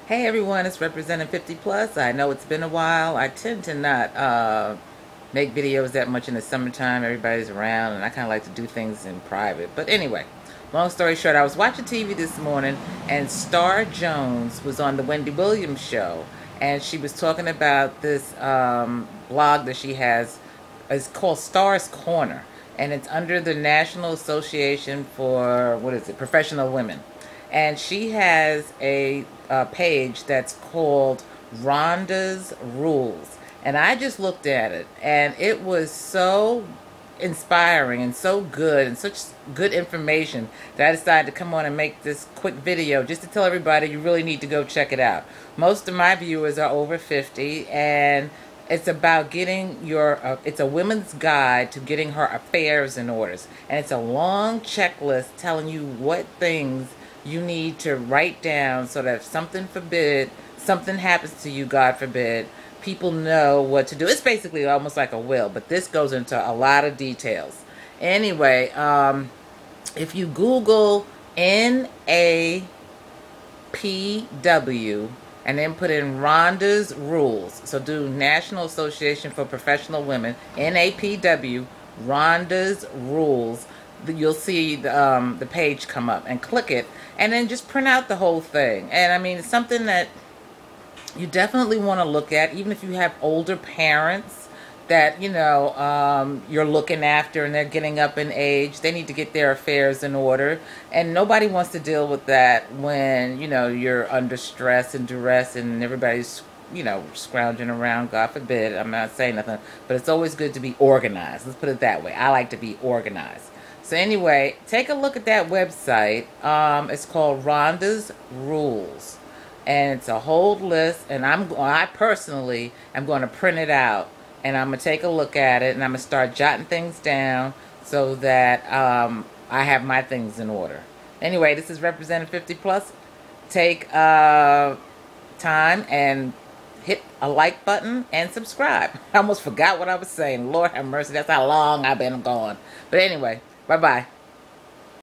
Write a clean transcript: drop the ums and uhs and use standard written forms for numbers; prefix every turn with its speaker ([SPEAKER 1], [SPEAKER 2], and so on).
[SPEAKER 1] Hey everyone, it's Representing 50 Plus. I know it's been a while. I tend to not make videos that much in the summertime. Everybody's around and I kind of like to do things in private. But anyway, long story short, I was watching TV this morning and Star Jones was on the Wendy Williams show. And she was talking about this blog that she has. It's called Star's Corner. And it's under the National Association for, what is it, Professional Women. And she has a page that's called Rhonda's Rules. And I just looked at it, and it was so inspiring and so good and such good information that I decided to come on and make this quick video just to tell everybody you really need to go check it out. Most of my viewers are over 50, and it's about getting your, it's a women's guide to getting her affairs in orders. And it's a long checklist telling you what things you need to write down so that if something happens to you, God forbid, people know what to do. It's basically almost like a will, but this goes into a lot of details. Anyway, if you Google NAPW and then put in Rhonda's Rules, so do National Association for Professional Women, NAPW, Rhonda's Rules, you'll see the page come up, and click it and then just print out the whole thing. And I mean, it's something that you definitely want to look at, even if you have older parents that you're looking after and they're getting up in age. They need to get their affairs in order, and nobody wants to deal with that when you're under stress and duress and everybody's scrounging around. God forbid, I'm not saying nothing, but it's always good to be organized. Let's put it that way. I like to be organized. So anyway, take a look at that website. It's called Rhonda's Rules, and it's a whole list. And I personally am going to print it out, and I'm gonna take a look at it, and I'm gonna start jotting things down so that I have my things in order. Anyway, this is Representing 50 Plus. Take time and hit a like button and subscribe. I almost forgot what I was saying. Lord have mercy, that's how long I've been gone. But anyway, bye-bye.